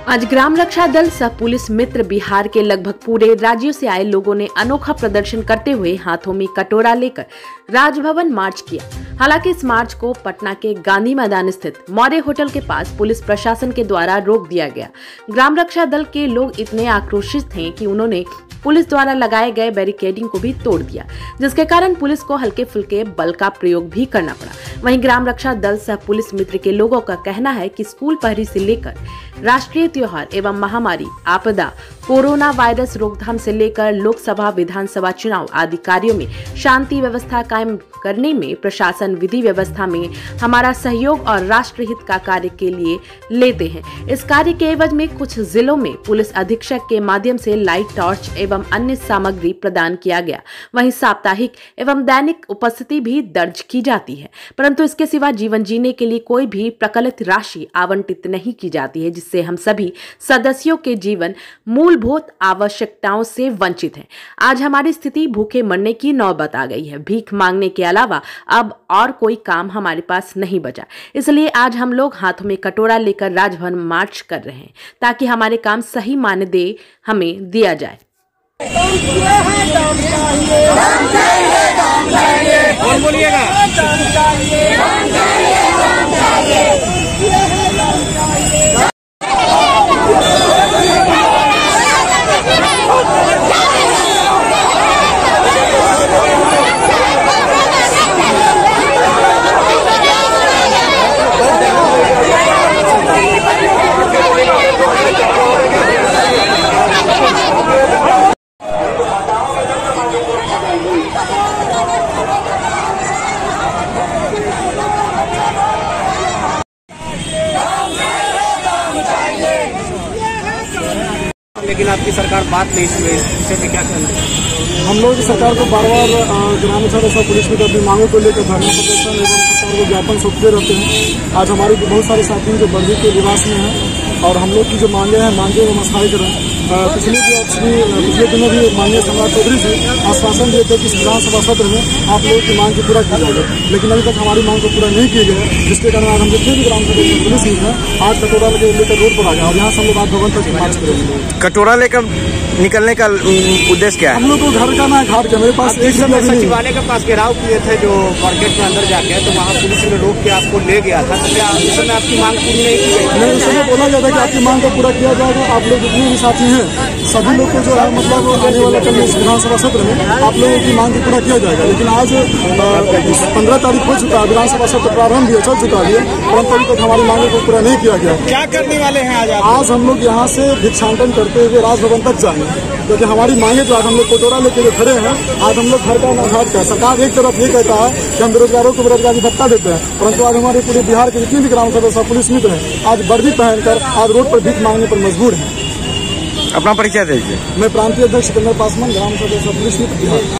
आज ग्राम रक्षा दल सह पुलिस मित्र बिहार के लगभग पूरे राज्यों से आए लोगों ने अनोखा प्रदर्शन करते हुए हाथों में कटोरा लेकर राजभवन मार्च किया। हालांकि इस मार्च को पटना के गांधी मैदान स्थित मौर्य होटल के पास पुलिस प्रशासन के द्वारा रोक दिया गया। ग्राम रक्षा दल के लोग इतने आक्रोशित थे कि उन्होंने पुलिस द्वारा लगाए गए बैरिकेडिंग को भी तोड़ दिया, जिसके कारण पुलिस को हल्के फुल्के बल का प्रयोग भी करना पड़ा। वहीं ग्राम रक्षा दल सह पुलिस मित्र के लोगों का कहना है कि स्कूल पहरी से लेकर राष्ट्रीय त्योहार एवं महामारी, आपदा, कोरोना वायरस रोकथाम से लेकर लोकसभा, विधानसभा चुनाव आदि कार्यों में शांति व्यवस्था कायम करने में प्रशासन विधि व्यवस्था में हमारा सहयोग और राष्ट्र हित का कार्य के लिए लेते हैं। इस कार्य के एवज में कुछ जिलों में पुलिस अधीक्षक के माध्यम से लाइट, टॉर्च एवं अन्य सामग्री प्रदान किया गया। वहीं साप्ताहिक एवं दैनिक उपस्थिति भी दर्ज की जाती है, परंतु इसके सिवा जीवन जीने के लिए कोई भी प्रकलित राशि आवंटित नहीं की जाती है, जिससे हम सभी सदस्यों के जीवन मूलभूत आवश्यकताओं से वंचित हैं। आज हमारी स्थिति भूखे मरने की नौबत आ गई है। भीख मांगने के अलावा अब और कोई काम हमारे पास नहीं बचा। इसलिए आज हम लोग हाथों में कटोरा लेकर राजभवन मार्च कर रहे हैं, ताकि हमारे काम सही मानदेय हमें दिया जाए। और बोलिएगा। लेकिन आपकी सरकार बात नहीं सुन रही, इससे क्या करना है? हम लोग सरकार को बार बार ग्राम रक्षा पुलिस में अपनी मांगों को लेकर धरना प्रदर्शन एवं सरकार को ज्ञापन सौंपते रहते हैं। आज हमारे बहुत सारे साथी जो बर्दी के निवास में हैं और हम लोग की जो मांगे हैं वो मसाए करें। पिछले दिनों भी माननीय सम्राट चौधरी जी आश्वासन दिए थे कि विधानसभा सत्र में आप लोगों की मांग को पूरा किया जाएगा, लेकिन अभी तक हमारी मांग को पूरा नहीं किए गए, जिसके कारण आज हम जितने भी ग्राम पुलिस हैं आज कटोरा लेकर रोड पर आ गए और यहाँ से हम लोग राजभवन तक मार्च करेंगे। कटोरा लेकर निकलने का उद्देश्य क्या है? हम लोग को घर का ना घाट के, मेरे पास एक सचिवालय के पास घेराव किए थे जो मार्केट में अंदर जाके, तो वहाँ पुलिस ने रोक के आपको ले गया था। तो क्या उस समय आपकी मांग पूरी नहीं की गई? नहीं, उस समय बोला गया था कि आपकी मांग को पूरा किया जाएगा। आप लोग जितने भी साथी हैं सभी लोग को जो है मतलब आने वाला कल विधानसभा सत्र में आप लोगों की मांग को पूरा किया जाएगा। लेकिन आज 15 तारीख हो चुका है, विधानसभा सत्र प्रारंभ भी चल चुका है, परंतु अभी तक हमारी मांगों को पूरा नहीं किया गया। क्या करने वाले हैं आज? आज हम लोग यहाँ से भिक्षाटन करते हुए राजभवन तक जाएंगे, क्योंकि हमारी मांगे जो आज हम लोग कटोरा लेके जो खड़े हैं, आज हम लोग घर का ना घाट का। सरकार एक तरफ ये कहता है कि हम बेरोजगारों को बेरोजगारी भत्ता देते हैं, परंतु आज हमारे पूरे बिहार के जितने भी ग्राम सदस्य पुलिस मित्र हैं आज वर्दी पहनकर आज रोड पर भीख मांगने पर मजबूर हैं। अपना परिचय दीजिए। मैं प्रांतीय अध्यक्ष सिकंदर पासवान, ग्राम सदस्य पुलिस मित्र बिहार।